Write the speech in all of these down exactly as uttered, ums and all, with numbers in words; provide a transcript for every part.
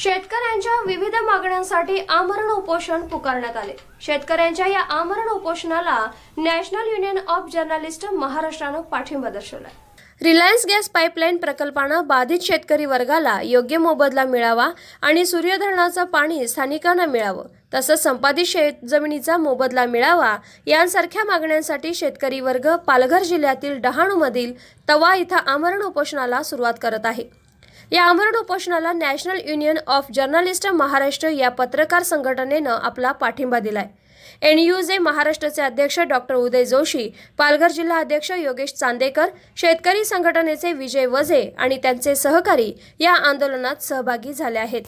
शेतकऱ्यांच्या विविध मागण्यांसाठी आमरण उपोषण पुकारण्यात आले। शेतकऱ्यांच्या या आमरण उपोषणाला नॅशनल युनियन ऑफ जर्नलिस्ट महाराष्ट्रानं पाठिंबा दर्शवला। रिलायन्स गॅस पाईपलाईन प्रकल्पानं बाधित शेतकरी वर्गाला योग्य मोबदला मिळावा आणि सूर्य धरणाचं पाणी स्थानिकांना मिळावं, तसंच संपादित शेत जमिनीचा मोबदला मिळावा यांसारख्या मागण्यांसाठी शेतकरी वर्ग पालघर जिल्ह्यातील डहाणूमधील तवा इथं आमरण उपोषणाला सुरुवात करत आहे। या आमरण उपोषणाला national union of journalist Maharashtra या पत्रकार संघटनेनं आपला पाठिंबा दिलाय। एनयूजे महाराष्ट्राचे अध्यक्ष डॉक्टर उदय जोशी, पालघर जिल्हा अध्यक्ष योगेश चांदेकर, शेतकरी संघटनेचे विजय वजे आणि त्यांचे सहकारी या आंदोलनात सहभागी झाले आहेत।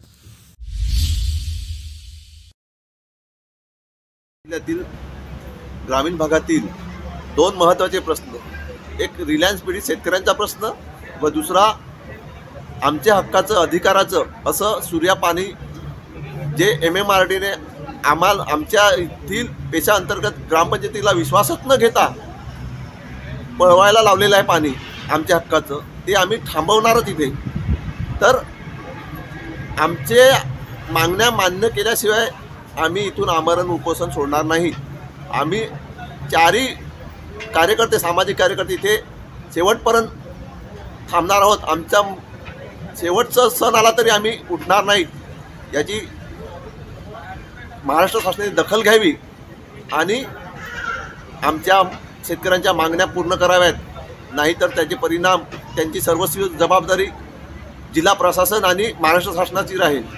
जिल्ह्यातील ग्रामीण भागातील दोन महत्त्वाचे प्रश्न, एक रिलायन्स पीडित शेतकऱ्यांचा प्रश्न व दुसरा आमच्या हक्काचं अधिकाराचं असं सूर्या पाणी जे एम एम आर डीने आम्हाला आमच्या येथील पेशा अंतर्गत ग्रामपंचायतीला विश्वासात न घेता पळवायला लावलेलं आहे पाणी आमच्या हक्काचं, ते आम्ही थांबवणारच इथे। तर आमचे मागण्या मान्य केल्याशिवाय आम्ही इथून आमरण उपोषण सोडणार नाही। आम्ही चारही कार्यकर्ते सामाजिक कार्यकर्ते इथे शेवटपर्यंत थांबणार आहोत। आमचा शेवटचा सण आला तरी आम्ही उठणार नाही। याची महाराष्ट्र शासनाने दखल घ्यावी आणि आमच्या शेतकऱ्यांच्या मागण्या पूर्ण कराव्यात, नाहीतर त्याचे परिणाम त्यांची सर्वस्वी जबाबदारी जिल्हा प्रशासन आणि महाराष्ट्र शासनाची राहील।